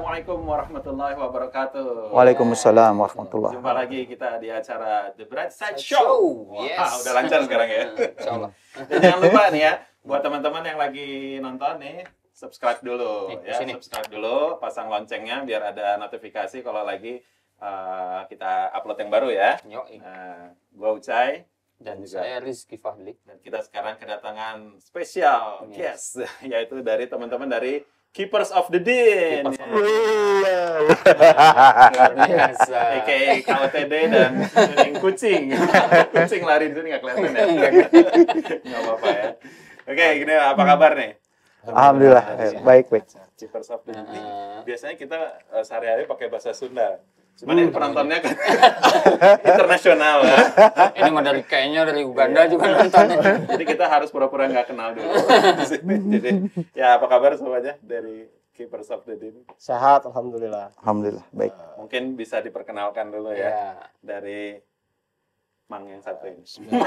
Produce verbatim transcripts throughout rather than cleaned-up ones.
Assalamualaikum warahmatullahi wabarakatuh. Waalaikumsalam warahmatullahi Jumpa lagi kita di acara The Bright Side Show. Show. Yes. Wah, udah lancar sekarang ya. Insyaallah. Dan jangan lupa nih ya, buat teman-teman yang lagi nonton nih, subscribe dulu Nih, ya, sini. subscribe dulu, pasang loncengnya biar ada notifikasi kalau lagi uh, kita upload yang baru ya. Yoi. Nah, gua Ucai Dan juga. saya Rizky Fahli. Dan kita sekarang kedatangan spesial Yes. guest, yaitu dari teman-teman dari Keepers of the Din, Keepers of the Luar biasa. A K A K O T D dan kucing kucing. Kucing lari di sini nggak kelihatan ya? Nggak apa-apa ya. Oke, gini apa kabar nih? Alhamdulillah, baik baik. Keepers of the Din. Uh, Biasanya kita uh, sehari-hari pakai bahasa Sunda. Cuman ini penontonnya kan internasional ya. ini mah dari kayaknya dari Uganda juga nonton. Jadi kita harus pura-pura nggak kenal dulu di sini. Jadi ya apa kabar semuanya dari Keepers of the Din? Sehat, alhamdulillah. Alhamdulillah, baik. Mungkin bisa diperkenalkan dulu ya, Ya. dari Mang yang satu ini.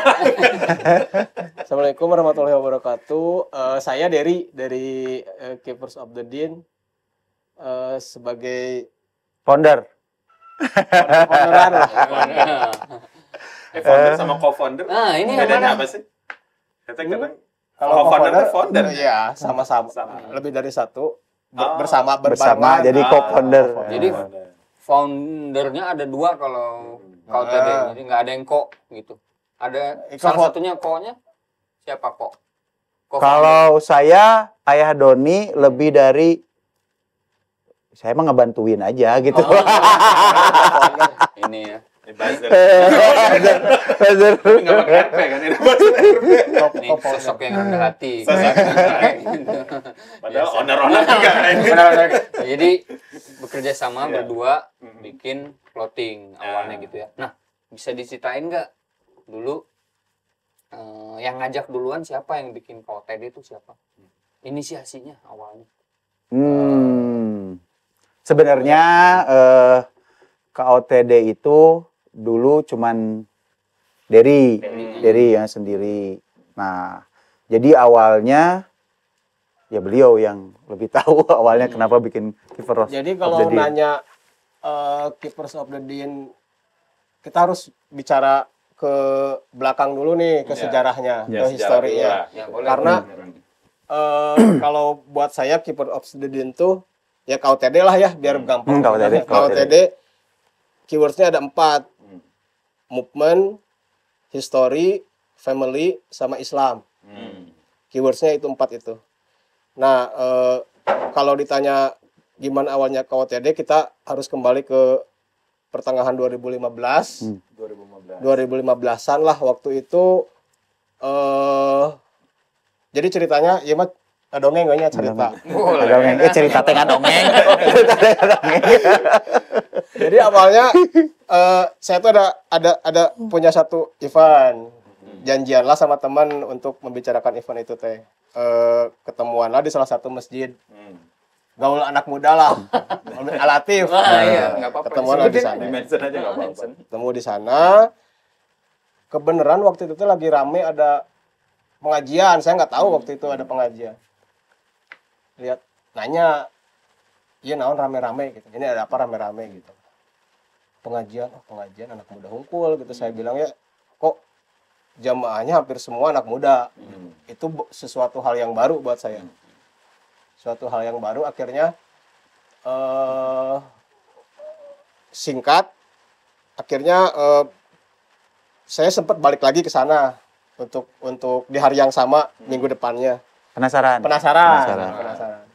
Assalamualaikum warahmatullahi wabarakatuh. Eh, saya Dery dari eh, Keepers of the Din eh, sebagai Founder. founder lah. Eh, founder sama co-founder, Nah, ini yang bedanya mana? apa sih? Kadang-kadang Kalau co-founder co-founder, itu founder. Iya, sama-sama. Sama. Lebih dari satu. Ber- Oh, bersama bersama, berbarengan. jadi Ah, co-founder. Jadi co-founder. foundernya ada dua kalau K O T D. Ah. Jadi nggak ada yang ko gitu. Ada Eh, salah ko- satunya ko-nya siapa ko? Co-founder. Kalau saya, Ayah Doni lebih dari saya mah ngebantuin aja gitu. Oh, co-founder. Ini ya. Ini buzzer. Buzzer. Tapi nggak pakai R P kan? Ini buzzer R P. Ini sosok yang rendah hati. Sosok. Padahal owner-owner juga. ini. Benar-benar. Jadi bekerja sama Iya. berdua Mhm. bikin clothing awalnya Ah. gitu ya. Nah, bisa diceritain nggak dulu eh, yang ngajak duluan siapa yang bikin K O T D itu siapa? Inisiasinya awalnya. Hmm. Sebenarnya eh, K O T D itu dulu cuman Dery, Dery. Dery yang sendiri. Nah, jadi awalnya ya beliau yang lebih tahu awalnya Hmm. kenapa bikin Keepers Jadi of kalau the Din. nanya eh, Keepers of the Din, kita harus bicara ke belakang dulu nih, ke Ya. sejarahnya, Ya, sejarah ke historinya. dulu lah. Ya, boleh. Karena eh, kalau buat saya Keepers of the Din tuh ya K O T D lah ya, biar Hmm. gampang. Hmm, K O T D, K O T D keywordsnya ada empat: Hmm. movement, history, family, sama Islam. Hmm. Keywordsnya itu empat itu. Nah, eh, kalau ditanya gimana awalnya K O T D, kita harus kembali ke pertengahan dua ribu lima belas, Hmm. dua ribu lima belas. dua ribu lima belasan lah waktu itu. Eh, jadi ceritanya, ya mah dongeng gak cerita. Boleh. Dongeng, eh, cerita tengah dongeng. Cerita tengah dongeng. Jadi awalnya eh, saya tuh ada ada ada punya satu event, janjian lah sama teman untuk membicarakan event itu teh. Eh, ketemuan lah di salah satu masjid. Hmm. Gaul anak muda lah, Alatif. Ah, iya, nggak apa-apa. Ketemuan lah di Disebutin. sana. Dimension aja nggak apa-apa. Ketemu di sana. Kebenaran waktu itu tuh lagi rame ada pengajian. Saya nggak tahu waktu itu ada pengajian. Lihat, nanya, iya naon rame-rame gitu. Ini ada apa rame-rame gitu. Pengajian, oh pengajian anak muda hungkul gitu. Saya bilang ya, kok jamaahnya hampir semua anak muda. Hmm. Itu bu- sesuatu hal yang baru buat saya. Suatu hal yang baru akhirnya eh singkat akhirnya eh, saya sempat balik lagi ke sana untuk untuk di hari yang sama minggu depannya. Penasaran? Penasaran. Penasaran. Penasaran.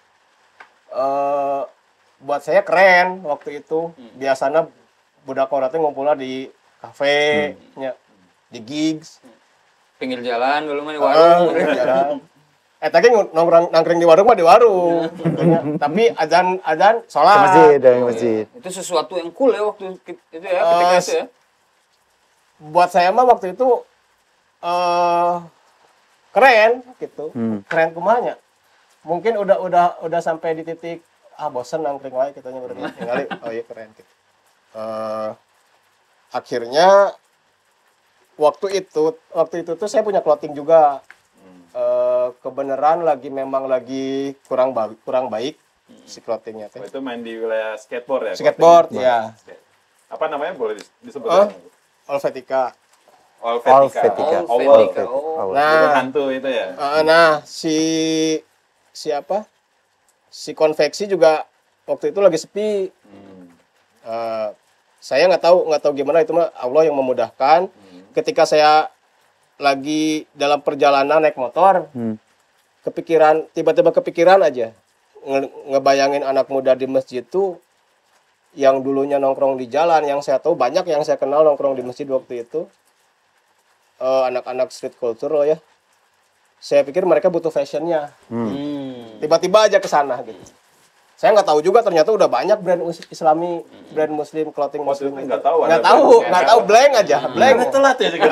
Eh, buat saya keren waktu itu. Biasanya budak orang tuh ngumpulnya di kafe, nya, di gigs. Pinggir jalan dulu mah di Ah, warung. di jalan. Eh tadi nongkrong nongkrong di warung mah di warung. Tapi azan azan Ke sholat. masjid, dari masjid. Itu sesuatu yang cool ya waktu ki- itu ya ketika Eh, itu ya. Buat saya mah waktu itu eh keren gitu. Hmm. Keren kumanya. Mungkin udah udah udah sampai di titik ah bosen nongkrong wae kitanya berarti tinggal oh iya keren gitu. Eh akhirnya waktu itu waktu itu tuh saya punya clothing juga. Eh kebenaran lagi memang lagi kurang baik kurang baik si clothingnya Oh, teh. itu main di wilayah skateboard ya? Skateboard, clothing? ya. Skate. Apa namanya boleh dis- disebut? Oh. Olvetica. Olvetica. Owl. Olvetica. Olvetica. Oh. Burung Nah, hantu itu ya? eh, nah si siapa? Si konveksi juga waktu itu lagi sepi. Hmm. Eh, saya nggak tahu nggak tahu gimana, itu mah Allah yang memudahkan. Hmm. Ketika saya lagi dalam perjalanan naik motor, Hmm. kepikiran tiba-tiba kepikiran aja nge- ngebayangin anak muda di masjid tuh yang dulunya nongkrong di jalan, yang saya tahu banyak yang saya kenal nongkrong di masjid waktu itu, eh, anak-anak street culture loh ya. Saya pikir mereka butuh fashionnya, Hmm. tiba-tiba aja ke sana gitu. Saya nggak tahu juga ternyata udah banyak brand us- Islami, brand Muslim, clothing Waktu Muslim itu itu. nggak tahu ada Nggak tahu, brandnya. nggak tahu, blank aja, blank, Karena telat ya juga.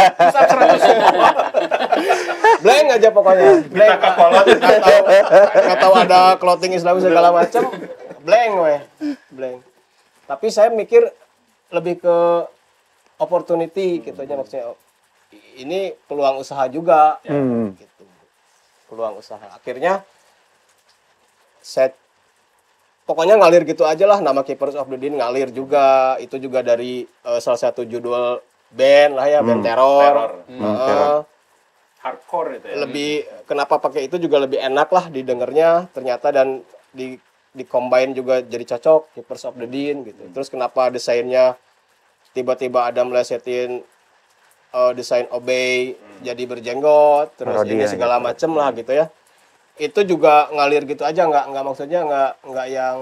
blank aja pokoknya. Blank. Kita kapolot. Nggak tahu, nggak tahu ada clothing Islami segala macam, blank weh, blank. Tapi saya mikir lebih ke opportunity gitu aja, maksudnya ini peluang usaha juga, Hmm. gitu. Peluang usaha. Akhirnya saya pokoknya ngalir gitu aja lah, nama Keepers of the Deen ngalir juga. Itu juga dari eh, salah satu judul band lah ya, band Hmm. teror. Teror. Heeh. teror. Hardcore itu ya? Lebih kenapa pakai itu juga lebih enak lah didengarnya ternyata, dan di di combine juga jadi cocok Keepers of the Deen gitu. Terus kenapa desainnya tiba-tiba ada melesetin eh, desain Obey jadi berjenggot, terus Parodi ini ya, segala gitu. macem lah gitu ya. Itu juga ngalir gitu aja, nggak nggak maksudnya nggak nggak yang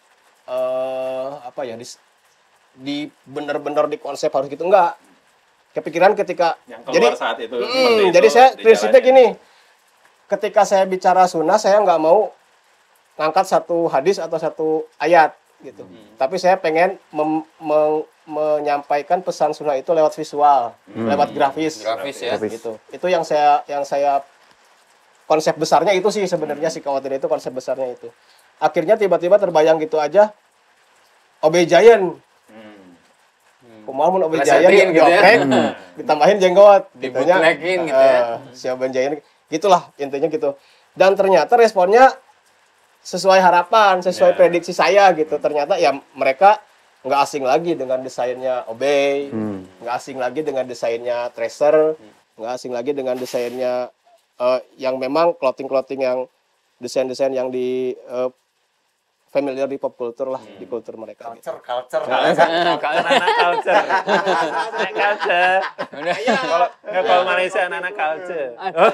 eh apa ya, di, di bener-bener di konsep harus gitu, nggak. Kepikiran ketika Yang jadi keluar saat itu. Mm, seperti itu, jadi saya di prinsipnya jalannya. gini, ketika saya bicara sunnah saya nggak mau ngangkat satu hadis atau satu ayat gitu, tapi saya pengen mem- meng- menyampaikan pesan sunnah itu lewat visual, lewat grafis, Grafis ya. Grafis. gitu. Itu yang saya yang saya konsep besarnya itu sih sebenarnya, si kekhawatiran itu konsep besarnya itu. Akhirnya tiba-tiba terbayang gitu aja, Obey Giant. Hmm. Kumaha mun Obey Plesetin Giant gitu ya. dioprek, ditambahin jenggot, gitunya. Dibootlegin gitu ya. Eh, si Obey Giant, gitulah intinya gitu. Dan ternyata responnya sesuai harapan, sesuai Ya. prediksi saya gitu. Ternyata ya mereka nggak asing lagi dengan desainnya Obey, Hmm. nggak asing lagi dengan desainnya Tracer, nggak asing lagi dengan desainnya eh, yang memang clothing-clothing yang desain-desain yang di eh, familiar di pop culture lah, di kultur mereka. Gitu. Culture, anak culture. Anak culture. Udah. Kalau nggak kalau Malaysia anak culture.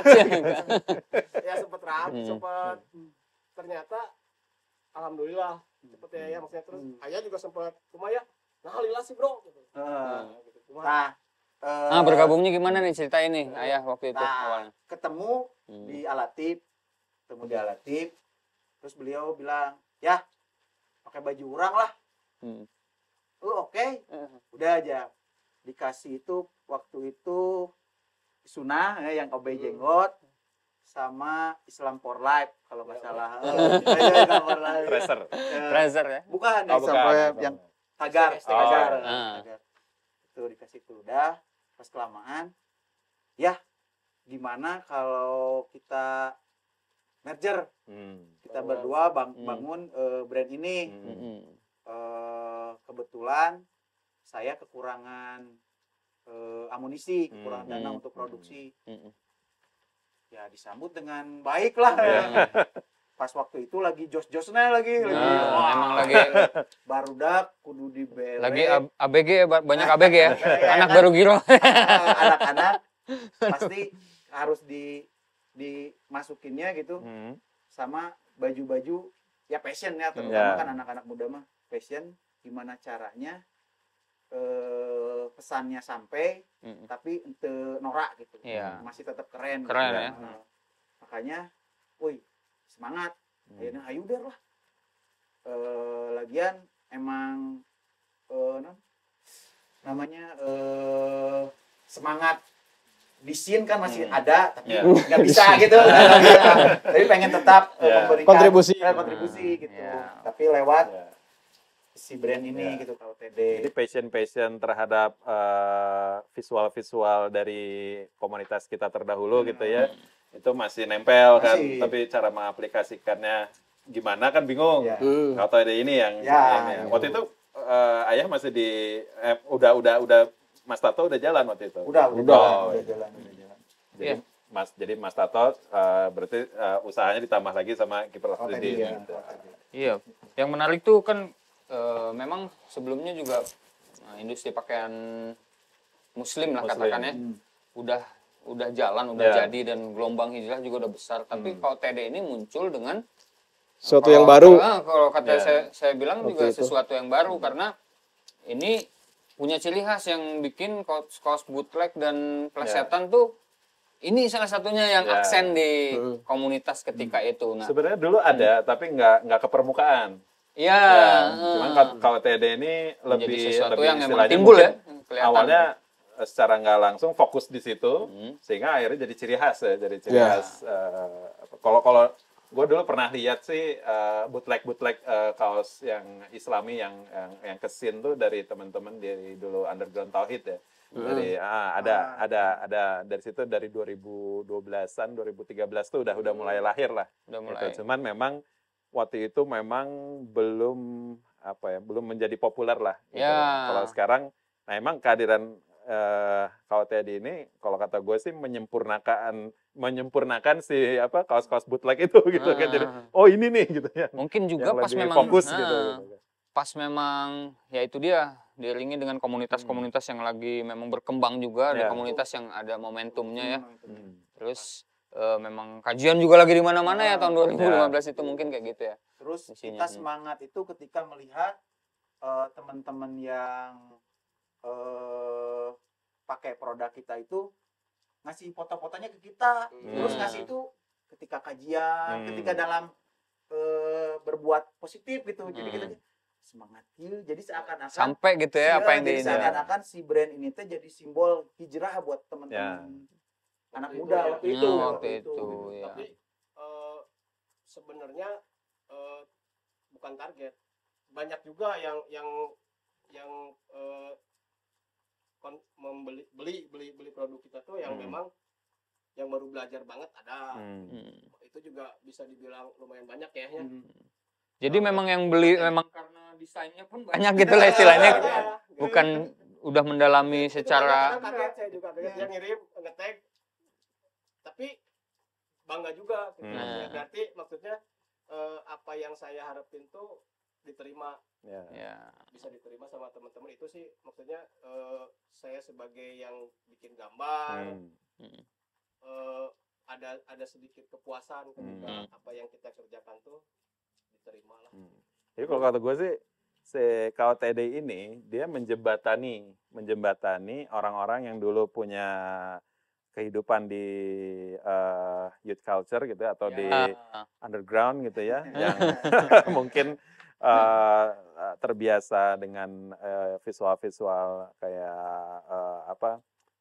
Ya sempet rapi, sempet ternyata alhamdulillah cepet ya, ya maksudnya terus ayah juga sempet lumayan, nah lila sih bro gitu. Eh, Gitu. Cuma, Nah, eh, Nah, bergabungnya gimana nih ceritain nih ayah waktu itu Nah, awalnya? ketemu Hmm. di Alatip, ketemu di Alatip, terus beliau bilang, ya pakai baju urang lah. Hmm. Oh, oke, udah aja. Dikasih itu waktu itu Sunnah ya, yang Obey jenggot sama Islam for Life kalau nggak salah. Eh, Islam for Life. Tracer. Eh, Tracer ya. bukan, Oh, Islam bukan. for Life yang tagar, Oh. tagar, Ah. tagar. Itu dikasih itu udah pas kelamaan. Ya, gimana kalau kita merger, Hmm. kita berdua bang, Hmm. bangun eh, brand ini. Hmm. Mm-mm. Eh, kebetulan saya kekurangan eh, amunisi, kekurangan Hmm. dana Hmm. untuk produksi. Mm-mm. Ya disambut dengan baik lah. Iya. Pas waktu itu lagi jos-josnya lagi, lagi Nah, wah, emang lagi- barudak kudu dibere. Lagi A- ABG ya, ba- banyak A B G ya. Anak baru giro. Anak-anak pasti harus di dimasukinnya gitu Hmm. sama baju-baju ya fashion ya, Ya. terutama kan anak-anak muda mah fashion, gimana caranya eh, pesannya sampai Mm-mm. tapi ente norak gitu, Iya. masih tetap keren, Keren gitu. ya. Nah, makanya, woi semangat, Hmm. akhirnya ayo deh lah. Eh, lagian emang eh, non, namanya eh, semangat di scene kan masih Hmm. ada, tapi Ya. nggak bisa gitu, nggak bisa. Tapi pengen tetap eh, Ya. memberikan Kontribusi. eh, kontribusi gitu, Ya. tapi lewat Ya. si brand ini Ya. gitu, K O T D. Jadi passion-passion terhadap eh, visual-visual dari komunitas kita terdahulu gitu ya, itu masih nempel kan, Masih. tapi cara mengaplikasikannya gimana kan bingung. Ya. Hmm. Kalau ada ini yang, Ya, yang- yang- gitu. waktu itu eh, ayah masih di eh, udah udah udah Mas Tato udah jalan waktu itu. Udah, udah, Udah. jalan, Oh, udah jalan, udah jalan. Jadi Iya. Mas jadi Mas Tato eh, berarti eh, usahanya ditambah lagi sama kiper Oh, tadi Afridin ya. gitu. Iya, yang menarik tuh kan eh, memang sebelumnya juga nah, industri pakaian muslim lah Muslim. katakannya Hmm. udah udah jalan, udah Ya. jadi dan gelombang hijrah juga udah besar. Tapi Hmm. kalau T D ini muncul dengan Sesuatu kalau- yang baru. ah, kalau kata Ya. saya saya bilang Waktu juga itu. sesuatu yang baru karena ini punya ciri khas yang bikin kaos, kaos bootleg dan plesetan tuh ini salah satunya yang Ya. aksen di Hmm. komunitas ketika itu. Nah, Sebenarnya dulu ada tapi nggak nggak ke permukaan. ya, Ya, eh, cuman kalau- kalau T D ini menjadi lebih sesuatu lebih yang memang istilahnya timbul ya, mungkin kelihatan. awalnya eh, secara nggak langsung fokus di situ Hmm. sehingga akhirnya jadi ciri khas ya, jadi ciri Ya. khas. eh, apa- Kalau kalau gue dulu pernah lihat sih eh, bootleg bootleg eh, kaos yang Islami yang yang, yang kesin tuh dari teman-teman dari dulu Underground Tauhid ya. Dari ah, ada Ah. ada ada dari situ dari dua ribu dua belasan dua ribu tiga belas tuh udah udah mulai lahir lah. Udah mulai. Gitu. Cuman memang waktu itu memang belum apa ya belum menjadi populer lah. Gitu. Ya. Kalau sekarang, nah emang kehadiran eh K O T D ini, kalau kata gue sih menyempurnakan menyempurnakan si apa kaos-kaos bootleg itu gitu kan. Jadi Ah. oh ini nih gitu ya. Mungkin juga Yang pas lebih memang fokus ah, gitu. gitu. pas memang ya itu dia diiringi dengan komunitas-komunitas yang lagi memang berkembang juga, ada Ya. komunitas yang ada momentumnya ya. Hmm. Terus eh, memang kajian juga lagi di mana-mana ya tahun dua ribu lima belas itu mungkin kayak gitu ya. Terus Isinya, kita hmm. semangat itu ketika melihat eh, teman-teman yang eh, pakai produk kita itu ngasih foto-fotonya ke kita, terus Hmm. ngasih itu ketika kajian, Hmm. ketika dalam eh, berbuat positif gitu. Jadi Hmm. kita semangat yuk. Jadi seakan-akan Sampai gitu ya apa yang jadi di seakan-akan si brand ini teh jadi simbol hijrah buat teman-teman anak Waktu muda itu ya. waktu Hmm, itu. waktu itu, ya. Tapi eh, sebenarnya eh, bukan target. Banyak juga yang yang yang eh, kon- membeli beli beli beli produk kita tuh yang Hmm. memang yang baru belajar banget ada. Hmm. Hmm. Itu juga bisa dibilang lumayan banyak ya. ya. Hmm. Jadi memang yang beli memang karena desainnya pun banyak gitu lah istilahnya. Iya, iya. Bukan udah mendalami Itu secara kadang-kadang kaget, saya juga kaget. Iya. Dia ngirim nge-tag tapi bangga juga gitu. Hmm. Berarti maksudnya eh, apa yang saya harapin tuh diterima, Ya. ya. bisa diterima sama teman-teman. Itu sih maksudnya eh, saya sebagai yang bikin gambar Hmm. eh, ada ada sedikit kepuasan ketika Hmm. apa yang kita kerjakan tuh diterima lah. Hmm. Jadi kalau kata gue sih, si K O T D ini dia menjembatani, menjembatani orang-orang yang dulu punya kehidupan di eh, youth culture gitu ya, atau di Ya. underground gitu ya, yang mungkin eh, terbiasa dengan eh, visual-visual kayak eh, apa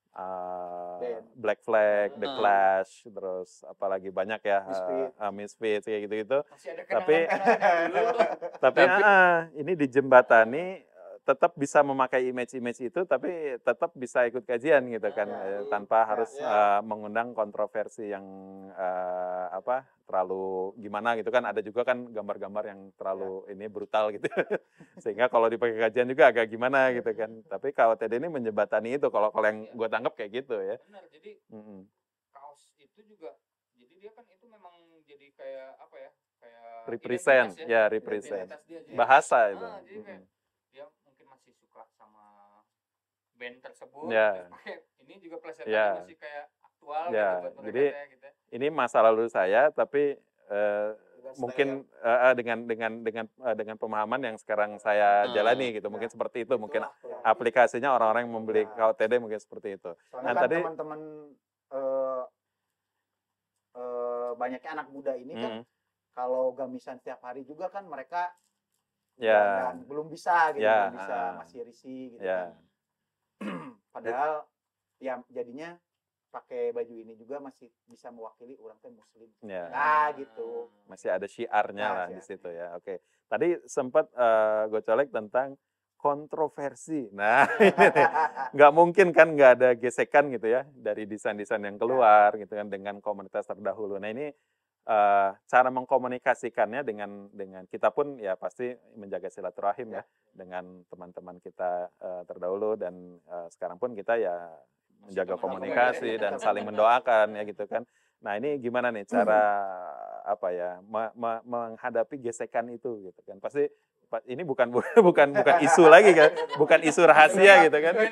eh, Band. Black Flag, The Hmm. Clash, terus apalagi banyak ya, Misfit. eh, eh, Misfits kayak gitu-gitu. Masih ada Tapi- kenangan-kenangan dulu. Tapi, Tapi- ah, ini dijembatani eh, tetap bisa memakai image-image itu, tapi tetap bisa ikut kajian gitu kan, Ya. eh, tanpa Ya. harus Ya. eh, mengundang kontroversi yang eh, apa terlalu gimana gitu kan. Ada juga kan gambar-gambar yang terlalu ini brutal gitu, sehingga kalau dipakai kajian juga agak gimana gitu kan. Tapi K O T D ini menjembatani itu, kalau kalau yang gue tangkap kayak gitu ya. Benar, jadi Mm-mm. kaos itu juga jadi dia kan itu memang jadi kayak apa ya kayak Represent, identitas ya, represent. Identitas dia, jadi- Bahasa itu. ah, jadi kayak Mm-mm. dia mungkin masih suka sama band tersebut Ya. terus pakai ini juga plesetannya Ya. masih kayak aktual Ya, gitu buat mereka jadi- teh, gitu. Ini masa lalu saya, tapi eh, Dengan mungkin style eh, eh, dengan dengan dengan eh, dengan pemahaman yang sekarang saya Ah, jalani gitu, mungkin ya. seperti itu, mungkin Itulah. aplikasinya orang-orang yang membeli Ya. K O T D mungkin seperti itu. Soalnya Nah, kan tadi- teman-teman eh, eh, banyaknya anak muda ini kan Mm, kalau gamisan setiap hari juga kan mereka ya, dan belum bisa gitu, Ya, belum bisa ah. masih risih gitu ya, kan. Padahal ya jadinya pakai baju ini juga masih bisa mewakili orang teh muslim. ya, Nah, gitu. masih ada syiarnya Nah, lah di syiarnya. situ ya. Oke, tadi sempat eh, gue colek tentang kontroversi. Nah, ini nih. Nggak mungkin kan nggak ada gesekan gitu ya dari desain-desain yang keluar gitu kan dengan komunitas terdahulu. Nah ini eh, cara mengkomunikasikannya dengan dengan kita pun ya pasti menjaga silaturahim ya dengan teman-teman kita eh, terdahulu dan eh, sekarang pun kita ya menjaga komunikasi dan saling mendoakan ya gitu kan. Nah ini gimana nih cara apa ya me- me- menghadapi gesekan itu gitu kan? Pasti pa- ini bukan bukan bukan isu lagi kan, bukan isu rahasia gitu kan?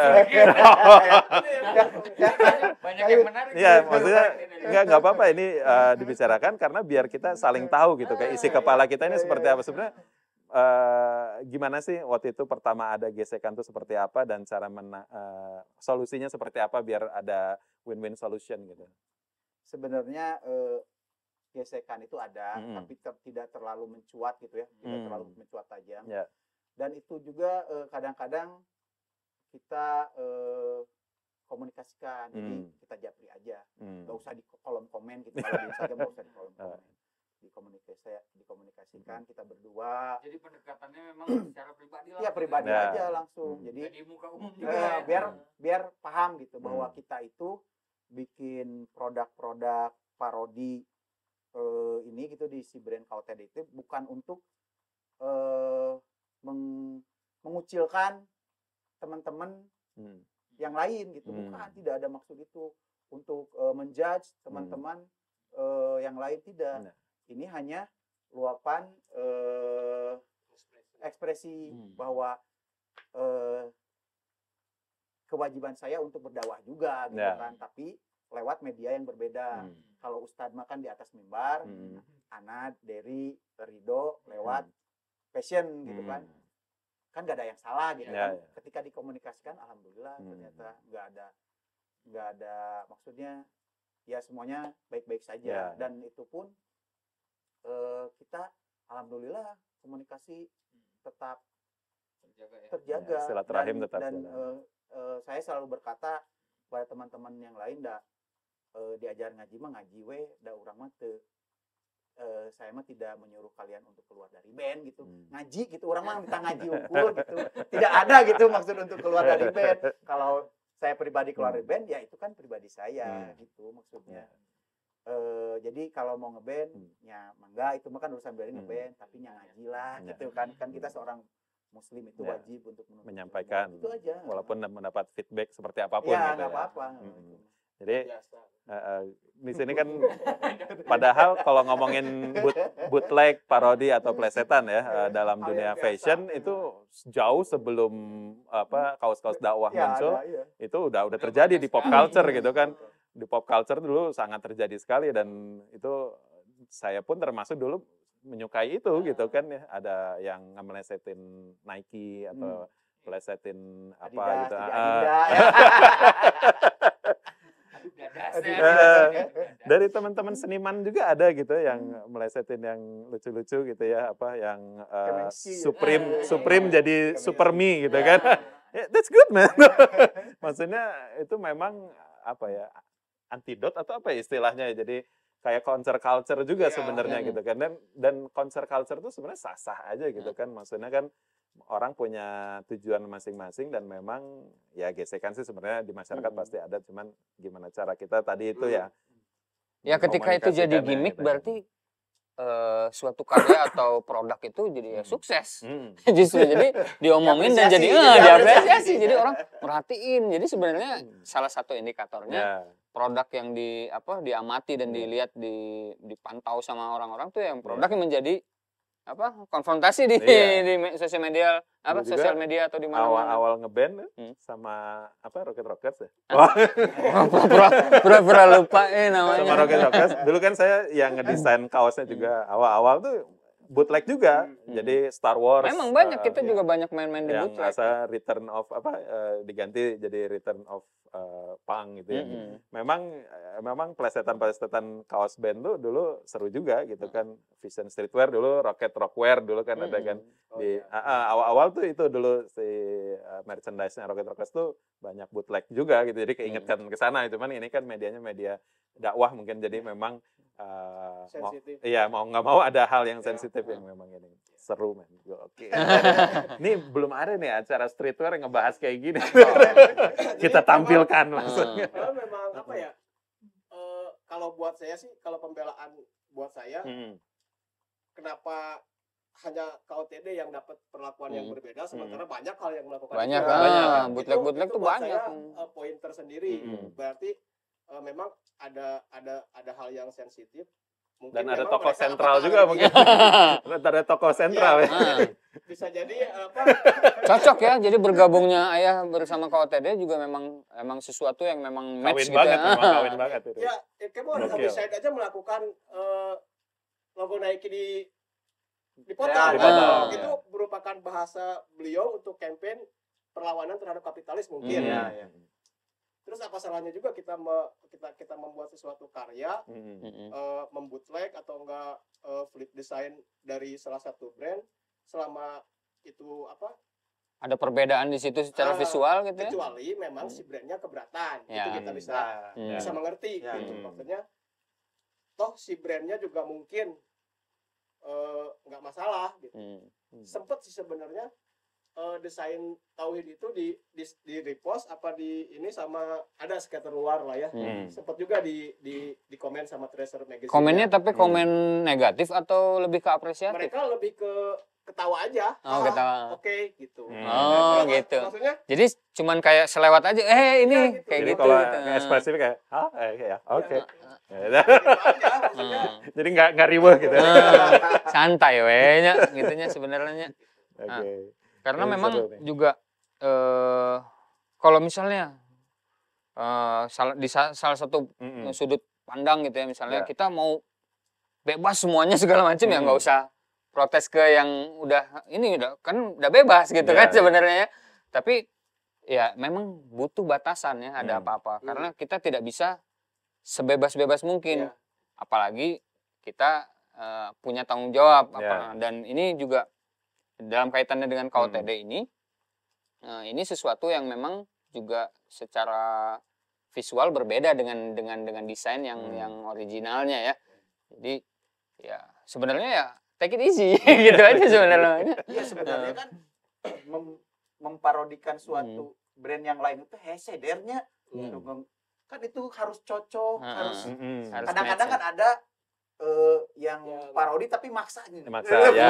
Banyak yang menarik. Iya, maksudnya nggak nggak apa-apa ini eh, dibicarakan karena biar kita saling tahu gitu kayak isi kepala kita ini seperti apa sebenarnya. eh, gimana sih waktu itu pertama ada gesekan itu seperti apa dan cara mena- eh, solusinya seperti apa biar ada win-win solution gitu. Sebenarnya eh, gesekan itu ada, Mm-mm. tapi ter- tidak terlalu mencuat gitu ya, tidak Mm. terlalu mencuat tajam. Ya. Dan itu juga eh, kadang-kadang kita eh, komunikasikan, jadi Mm. kita japri aja, Hmm. nggak usah di kolom komen gitu, kalau di Instagram nggak usah di kolom komen, dikomunikasi, dikomunikasikan kita berdua, Jadi pendekatannya memang secara pribadi lah. ya pribadi Ya. aja langsung, Hmm. jadi Jadi muka umum eh, juga. ya. biar biar paham gitu bahwa Hmm. kita itu bikin produk-produk parodi eh, ini gitu di si brand K O T D itu bukan untuk eh, meng- mengucilkan teman-teman Hmm. yang lain gitu, Hmm. bukan, tidak ada maksud itu untuk eh, menjudge teman-teman eh, yang lain, tidak. Nah. Ini hanya luapan eh, ekspresi Hmm. bahwa eh, kewajiban saya untuk berdakwah juga gitu Ya. kan, tapi lewat media yang berbeda. Hmm. Kalau Ustadz makan di atas mimbar, Hmm. Ana, Dery, Rido lewat passion gitu Hmm. kan, kan nggak ada yang salah gitu Ya, kan. ya. Ketika dikomunikasikan, alhamdulillah Hmm. ternyata nggak ada nggak ada maksudnya ya semuanya baik-baik Ya. saja, dan itu pun eh, kita alhamdulillah komunikasi tetap Terjaga ya. terjaga, Ya, silaturahim dan, tetap dan jalan. eh, eh, saya selalu berkata pada teman-teman yang lain, dah eh, diajar ngaji mah ngaji we, dah urang mah teu eh, saya mah tidak menyuruh kalian untuk keluar dari band gitu, Hmm. ngaji gitu, orang mah minta ngaji unggul gitu, tidak ada gitu maksud untuk keluar dari band. Kalau saya pribadi keluar dari band, ya itu kan pribadi saya Hmm. gitu maksudnya. Eh, jadi kalau mau ngeband, Hmm. ya mangga itu mah kan urusan band Hmm. ngeband, tapi nya ngaji lah Ya. gitu kan, kan kita seorang muslim itu Ya. wajib untuk menuntut Menyampaikan ilmu. Itu aja. walaupun mendapat feedback seperti apapun ya gitu nggak ya. apa-apa. Hmm. Jadi Biasa. eh, eh, di sini kan padahal kalau ngomongin boot, bootleg, parodi atau plesetan ya eh, dalam Hal dunia yang biasa. fashion itu jauh sebelum apa kaos-kaos dakwah Ya, muncul ada, iya. itu udah udah terjadi di pop culture gitu kan. Di pop culture dulu sangat terjadi sekali dan itu saya pun termasuk dulu menyukai itu gitu kan ya. Ada yang ngemelesetin Nike atau plesetin apa Adidas, gitu. tidak Ah, Adinda. Eh, dari teman-teman seniman juga ada gitu yang melesetin yang lucu-lucu gitu ya apa yang eh, Kemenski. Supreme Eh, Supreme iya. jadi Kemenski. Super Me gitu kan. Ya, that's good man. Maksudnya itu memang apa ya antidot atau apa ya istilahnya ya. Jadi kayak konser culture juga Iya. sebenarnya Hmm. gitu kan dan dan konser culture itu sebenarnya sah-sah aja gitu kan. Maksudnya kan orang punya tujuan masing-masing dan memang ya gesekan sih sebenarnya di masyarakat Hmm. pasti ada cuman gimana cara kita tadi itu ya Ya ketika itu jadi mengkomunikasikannya gimmick gitu. berarti eh, suatu karya atau produk itu jadi ya Hmm. sukses. Hmm. Justru jadi diomongin dan jadi Diapresiasi, eh, diapresiasi. diapresiasi. Jadi orang merhatiin. Jadi sebenarnya Hmm. salah satu indikatornya Ya. produk yang di apa diamati dan Iya. dilihat di dipantau sama orang-orang tuh yang produk Iya. yang menjadi apa konfrontasi di Iya. di me- sosial media apa Dulu juga sosial media atau di mana-mana. Awal-awal ngeband tuh Hmm. sama apa Rocket Rockers ya? Pura-pura pura-pura lupa eh namanya. Sama Rocket Rockers. Dulu kan saya yang ngedesain kaosnya juga awal-awal tuh bootleg juga. Hmm. Jadi Star Wars. Memang banyak eh, kita juga banyak main-main di yang bootleg. asa Return of apa eh, diganti jadi Return of eh, Punk gitu ya. Mm-mm. Memang eh, memang plesetan-plesetan kaos band tuh dulu seru juga gitu kan. Vision Streetwear dulu, Rocket Rockwear dulu kan ada kan. Oh, Di iya. ah, ah, awal-awal tuh itu dulu si uh, merchandise-nya Rocket Rockers tuh banyak bootleg juga gitu. Jadi keingetkan ke sana. Cuman ini kan medianya media dakwah mungkin jadi memang uh, mau, Sensitif. iya mau nggak mau ada hal yang sensitif yang memang ini seru men. Oke. Ini belum ada nih acara streetwear yang ngebahas kayak gini. Kita tampilkan langsung. Hmm. Karena memang apa ya? eh, kalau buat saya sih kalau pembelaan buat saya Hmm. kenapa hanya K O T D yang dapat perlakuan yang Hmm. berbeda, sementara banyak hal yang melakukan Banyak, itu. ah, Banyak. Itu- bootleg-bootleg itu tuh buat banyak. saya, uh, poin tersendiri. Hmm. Berarti uh, memang ada ada ada hal yang sensitif. Mungkin Dan ada memang tokoh mereka sentral apakah juga lagi- mungkin. Ada tokoh sentral ya. Ah, bisa jadi apa? cocok ya, jadi bergabungnya ayah bersama K O T D juga memang emang sesuatu yang memang match Kawin gitu banget, ya. memang kawin banget itu. Ya, ya kamu Gokil. Abiside aja melakukan uh, logo Nike di dipotong. Ya, dipotong, Itu ya. merupakan bahasa beliau untuk campaign perlawanan terhadap kapitalis mungkin. Hmm. Iya, iya. Terus apa salahnya juga kita me- kita kita membuat sesuatu karya, Hmm. Mm-mm. uh, membootleg atau enggak uh, flip design dari salah satu brand selama itu apa? Ada perbedaan di situ secara Ah, visual gitu ya. Kecuali memang si brandnya keberatan, Ya. itu kita bisa Nah, Hmm. bisa mengerti Ya. gitu. Hmm. Maksudnya toh si brandnya juga mungkin eh, nggak masalah gitu. Hmm. Sempet sih sebenarnya eh, desain Tauhid itu di, di di repost apa di ini sama ada skater luar lah ya. Hmm. Sempet juga di di di komen sama Tracer Magazine. Komennya tapi Hmm. komen negatif atau lebih ke apresiatif? mereka lebih ke ketawa aja. Oh, Ah, ketawa. Oke gitu. Hmm. Oh, Maksudnya- gitu. Maksudnya Jadi cuman kayak selewat aja, eh ini Iya, gitu. kayak Jadi gitu. kalau gitu. nggak ekspresif kayak, ah, eh, ya, oke. Ya, gitu aja maksudnya. Hmm. Jadi nggak nggak riweh gitu. Oke. Hmm. Santai we nya gitunya sebenarnya. Karena Ini memang seru nih. juga eh kalau misalnya eh salah, di sa- salah satu Mm-mm. sudut pandang gitu ya, misalnya Ya. kita mau bebas semuanya segala macam ya Hmm. nggak usah protes ke yang udah ini udah kan udah bebas gitu Ya, kan ya. sebenarnya ya. Tapi ya memang butuh batasan ya ada Hmm. apa-apa Hmm. karena kita tidak bisa sebebas-bebas mungkin. Iya. Apalagi kita eh, punya tanggung jawab Ya. apa dan ini juga dalam kaitannya dengan K O T D Hmm. ini eh, ini sesuatu yang memang juga secara visual berbeda dengan dengan dengan desain yang Hmm. yang originalnya ya. Jadi ya sebenarnya ya take it easy gitu aja sebenarnya. Iya sebenarnya kan mem- memparodikan suatu brand yang lain itu hesedernya Hmm. kan itu harus cocok, Heeh. harus Mm-mm. Harus kadang-kadang match, kan ada eh, yang Ya. parodi tapi maksa gitu. Maksa, Eh, ya.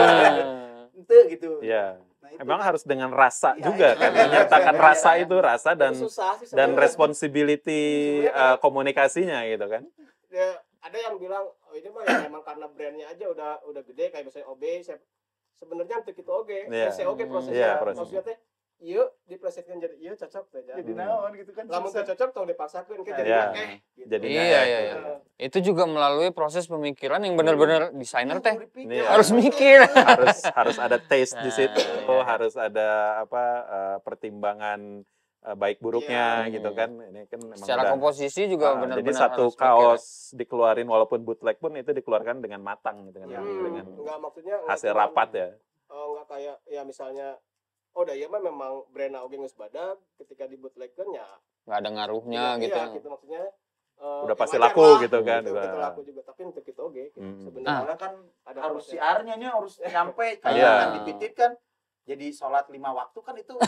Itu gitu. Iya. Nah, itu Emang kan- harus dengan rasa Iya, juga iya. kan, Iya, menyertakan iya, rasa iya. itu, rasa dan Itu susah sih dan sebenarnya. responsibility Sebenarnya uh, komunikasinya gitu kan. Ya, ada yang bilang oh ini mah ya memang karena brandnya aja udah udah gede kayak misalnya O B saya sebenarnya untuk itu oke Iya. saya oke Hmm. prosesnya Iya, proses. maksudnya teh yuk diplesetkan jadi iya cocok saja jadi Hmm. naon gitu kan. lamun teu susah. cocok tong dipaksakeun ke jadi Iya. akeh gitu. Jadinya Iya, ya, iya, gitu. iya. Itu juga melalui proses pemikiran yang benar-benar desainer teh Iya. harus mikir. harus harus ada taste di Nah, situ, iya. harus ada apa uh, pertimbangan uh, baik buruknya Iya. gitu kan. Ini kan memang Secara udah- komposisi juga Ah, benar-benar jadi satu harus mikir ya. kaos dikeluarin walaupun bootleg pun itu dikeluarkan dengan matang gitu kan, Iya. Hmm, dengan enggak maksudnya enggak hasil cuman, rapat ya. oh, enggak kayak ya misalnya oh dah iya mah memang brand oge geus badag ketika di bootlegkeun ya nggak ada ngaruhnya iya, gitu. iya, gitu maksudnya eh, Udah ya pasti wajar laku lah, gitu kan. gitu, gitu Udah. laku juga tapi untuk itu oge gitu. Hmm. Sebenarnya Ah. Soalnya kan ada harus proses. siarnya nya harus nyampe kayak Iya. kan dipitip kan jadi sholat lima waktu kan itu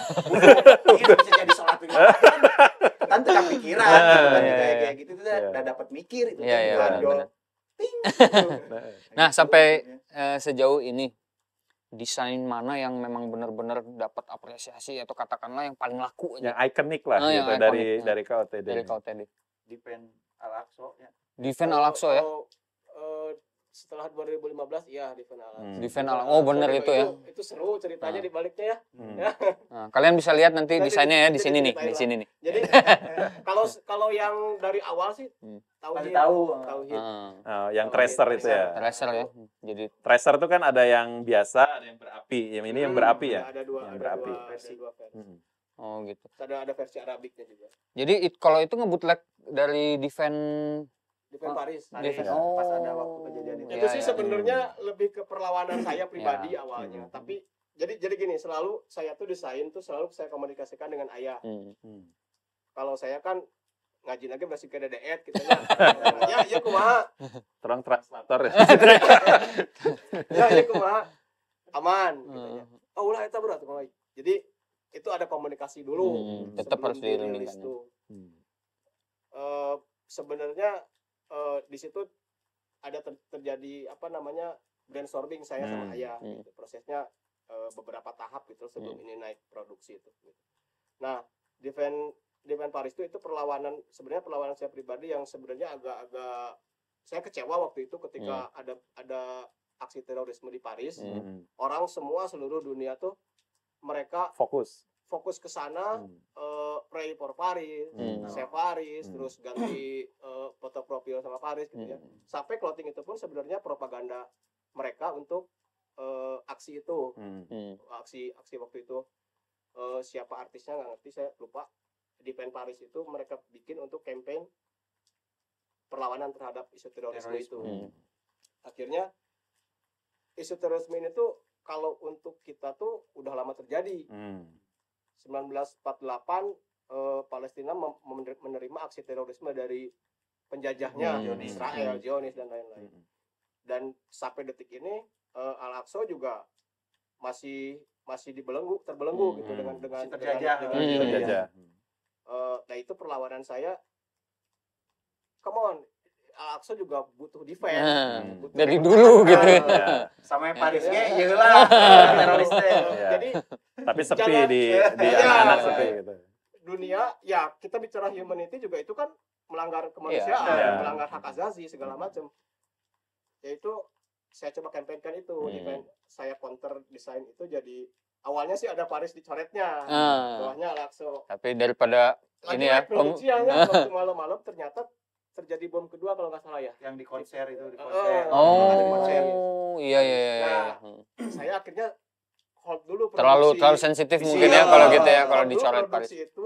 iya, bisa jadi sholat lima waktu kan kan tuh kepikiran gitu kan Iya, kayak iya. kayak gitu tuh udah Iya. udah dapat mikir itu Iya, kan iya, jual- jual. benar-benar. Ting, Nah, Nah, gitu. sampai eh, sejauh ini desain mana yang memang benar-benar dapat apresiasi atau katakanlah yang paling laku yang aja ikonik lah Oh, yang gitu dari ikonik, ya. dari K O T D. dari K O T D. Defend Al-Aqsa ya. Defend Kalau- Al-Aqsa ya. kalau, eh, setelah dua ribu lima belas iya Defend Al-Aqsa. Hmm. Defend Al-Aqsa. Oh, bener juga itu ya. Itu seru ceritanya Ah. di baliknya ya. Hmm. Ya. Nah, kalian bisa lihat nanti Nanti desainnya ya di nanti sini nih, diceritain di lah. sini nih. Jadi kalau kalau yang dari awal sih Hmm. Pasti Tauhid. tahu. Tauhid. Heeh. Oh, yang Kalau tracer di itu ya. Tracer ya. Jadi Tracer itu kan ada yang biasa, ada yang berapi. Yang ini yang Hmm, berapi ya. Ada dua, Yang ada berapi. dua Versi. versi. Dua versi. Hmm. oh gitu. Ada ada versi Arabiknya juga. Jadi it- kalau itu ngebutleg dari Defend Defend Oh, Paris. Paris. Defend Iya, oh. pas ada waktu kejadian itu. Itu Iya, sih iya. sebenarnya lebih ke perlawanan saya pribadi Ya. awalnya. Hmm. Tapi jadi jadi gini, selalu saya tuh desain tuh selalu saya komunikasikan dengan ayah. Hmm. Hmm. Kalau saya kan ngaji lagi masih ke dedet gitu ya. Ya, iya kumaha. Terang translator ya. Ya, iya kumaha. Aman gitu ya. Hmm. Oh, ulah eta berat kumaha. Jadi itu ada komunikasi dulu. Hmm, tetap sebelum harus dirilis dirundingkan ya. tuh. Hmm. Eh, sebenarnya eh, di situ ada ter- terjadi apa namanya brainstorming saya sama Hmm. ayah Hmm. gitu. Prosesnya eh, beberapa tahap gitu sebelum Hmm. ini naik produksi itu gitu. Nah Defend Defend Paris itu itu perlawanan, sebenarnya perlawanan saya pribadi yang sebenarnya agak-agak saya kecewa waktu itu ketika ada ada aksi terorisme di Paris. Hmm. Hmm. Orang semua seluruh dunia tuh mereka Fokus. fokus ke sana, Hmm. eh, pray for Paris, Hmm. save Paris, Hmm. terus ganti eh, foto profil sama Paris gitu ya. Hmm. Sampai clothing itu pun sebenarnya propaganda mereka untuk eh, aksi itu, Hmm. Hmm. aksi aksi waktu itu. Eh, siapa artisnya nggak ngerti, saya lupa. Defend Paris itu mereka bikin untuk campaign perlawanan terhadap isu terorisme, Terorisme. itu. Hmm. Akhirnya isu terorisme ini tuh kalau untuk kita tuh udah lama terjadi. Hmm. seribu sembilan ratus empat puluh delapan eh, Palestina mem- mener- menerima aksi terorisme dari penjajahnya Hmm. Israel, Hmm. Zionis dan lain-lain. Hmm. Dan sampai detik ini eh, Al-Aqsa juga masih masih dibelenggu, terbelenggu Hmm. gitu dengan dengan Masih terjajah. dengan, dengan Hmm. Zionis. Penjajah. Eh, nah itu perlawanan saya. Come on, Al-Aqsa juga butuh defense. Nah, Hmm. butuh dari pertahanan. dulu gitu ya. Ya. Sama yang Ya. Paris Ya. ge ieu lah teroris teh. Ya. Jadi Tapi sepi Jangan- di di Iya. anak-anak sepi gitu. dunia ya kita bicara humanity juga itu kan melanggar kemanusiaan, Iya. melanggar hak asasi segala macam. Yaitu saya coba kampanyekan itu, Hmm. event saya counter desain itu jadi awalnya sih ada Paris dicoretnya, Ah. bawahnya Al-Aqsa. Tapi daripada Lagi ini ya, naik produksi pem- ya, waktu malam-malam ternyata terjadi bom kedua kalau nggak salah ya. Yang di konser itu di Oh. konser. Oh, Ada di konser. iya iya iya. Nah, Hmm. Saya akhirnya hold dulu Terlalu produksi. terlalu sensitif Isi. mungkin ya Iya. kalau gitu ya, kalau Hold dulu dicoret Paris. produksi itu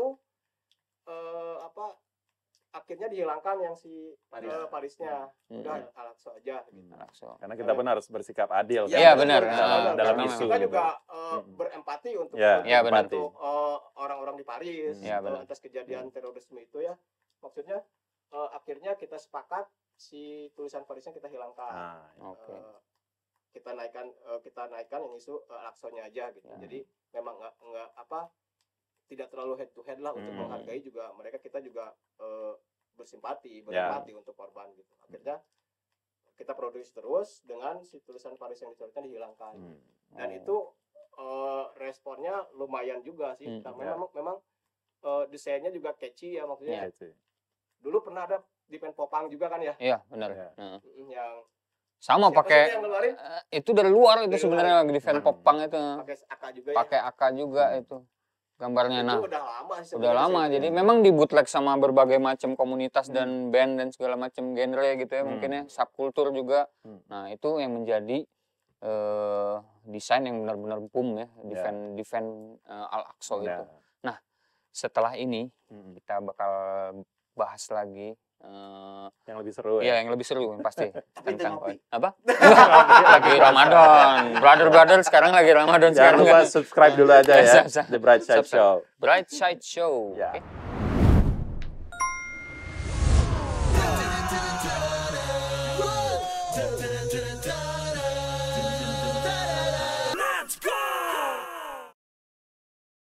eh, apa akhirnya dihilangkan yang si Paris. eh, Parisnya. Hmm. Udah Al-Aqsa aja gitu. Al-Aqsa. Karena kita pun harus bersikap adil. Iya, Iya, kan, benar. dalam, Ah, dalam karena isu. Kita gitu. juga eh, Mm-mm. berempati untuk Ya, untuk Iya, benar. membantu, eh, orang-orang di Paris Mm. Iya, eh, benar. atas kejadian terorisme itu ya. Maksudnya eh, akhirnya kita sepakat si tulisan Parisnya kita hilangkan. Ah, Oke. Eh, kita naikkan eh, kita naikkan yang isu eh, Al-Aqsanya aja gitu. Ya. Jadi memang nggak nggak apa tidak terlalu head to head lah untuk Hmm. menghargai juga mereka, kita juga eh, bersimpati, Ya. berempati untuk korban gitu. Akhirnya kita produksi terus dengan si tulisan Paris yang dicoretnya dihilangkan. hmm. Dan Oh. itu eh, responnya lumayan juga sih. Hmm, Karena ya. memang memang eh, desainnya juga catchy ya, maksudnya. Gitu. Dulu pernah ada di Pen Popang juga kan ya, Iya, benar. Iya. Heeh. mm, yang Sama siapa sih pakai yang ngeluarin eh, itu dari luar itu Dari sebenarnya luar. defend Hmm. popang itu. pakai A K juga Pakai A K juga Hmm. itu gambarnya. ya. Nah, Itu udah lama sih udah sebenarnya lama sih itu jadi ya. memang di bootleg sama berbagai macam komunitas Hmm. dan band dan segala macam genre gitu ya, Hmm. mungkin ya subkultur juga. Hmm. Nah, itu yang menjadi eh, desain yang benar-benar boom ya, defend defend eh, Al-Aqsa Ya. itu. Setelah ini Hmm. kita bakal bahas lagi eh, Yang lebih seru ya ya. yang lebih seru pasti tentang ngopi. apa? Lagi Ramadan. Brother-brother sekarang lagi Ramadan Jangan sekarang lupa kan. subscribe dulu aja ya. Siap, siap. The Bright Side Subscribe. Show. Bright Side Show. Ya. Oke.